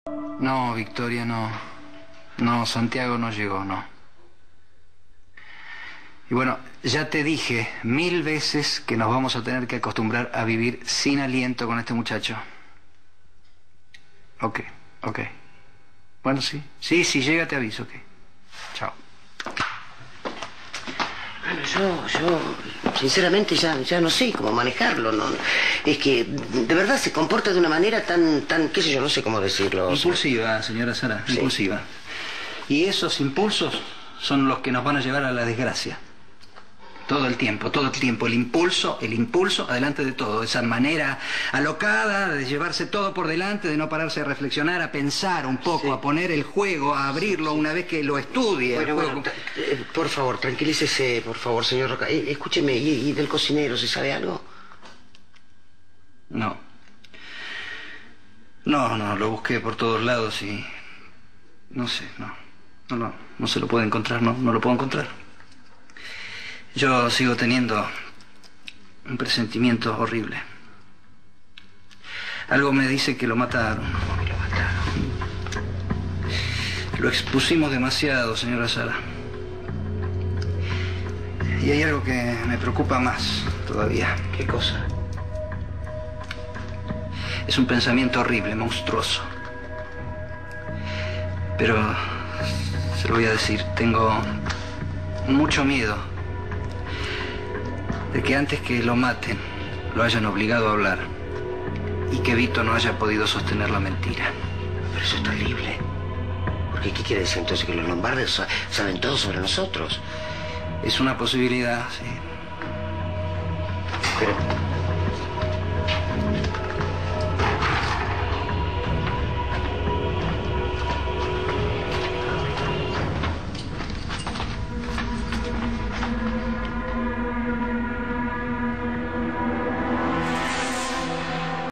No, Victoria, no. No, Santiago no llegó, no. Y bueno, ya te dije 1000 veces que nos vamos a tener que acostumbrar a vivir sin aliento con este muchacho. Ok, ok. Bueno, sí. Sí, si llega te aviso, ok. Chao. Bueno, yo sinceramente ya no sé cómo manejarlo, ¿no? Es que de verdad se comporta de una manera tan, qué sé yo, no sé cómo decirlo. Impulsiva, señora Sara, sí. Impulsiva. Y esos impulsos son los que nos van a llevar a la desgracia. Todo el tiempo, el impulso, adelante de todo. Esa manera alocada de llevarse todo por delante, de no pararse a reflexionar, a pensar un poco, sí, a poner el juego, a abrirlo una vez que lo estudie. Bueno, por favor, tranquilícese, por favor, señor Roca. Escúcheme, ¿y del cocinero se sabe algo? No, lo busqué por todos lados y... No sé, no se lo puede encontrar, no lo puedo encontrar. Yo sigo teniendo un presentimiento horrible. Algo me dice que lo mataron. ¿Cómo que lo mataron? Lo expusimos demasiado, señora Sara. Y hay algo que me preocupa más todavía. ¿Qué cosa? Es un pensamiento horrible, monstruoso. Pero se lo voy a decir, tengo mucho miedo de que antes que lo maten, lo hayan obligado a hablar y que Vito no haya podido sostener la mentira. Pero eso es terrible. Porque ¿qué quiere decir entonces? ¿Que los lombardos saben todo sobre nosotros? Es una posibilidad, sí. Pero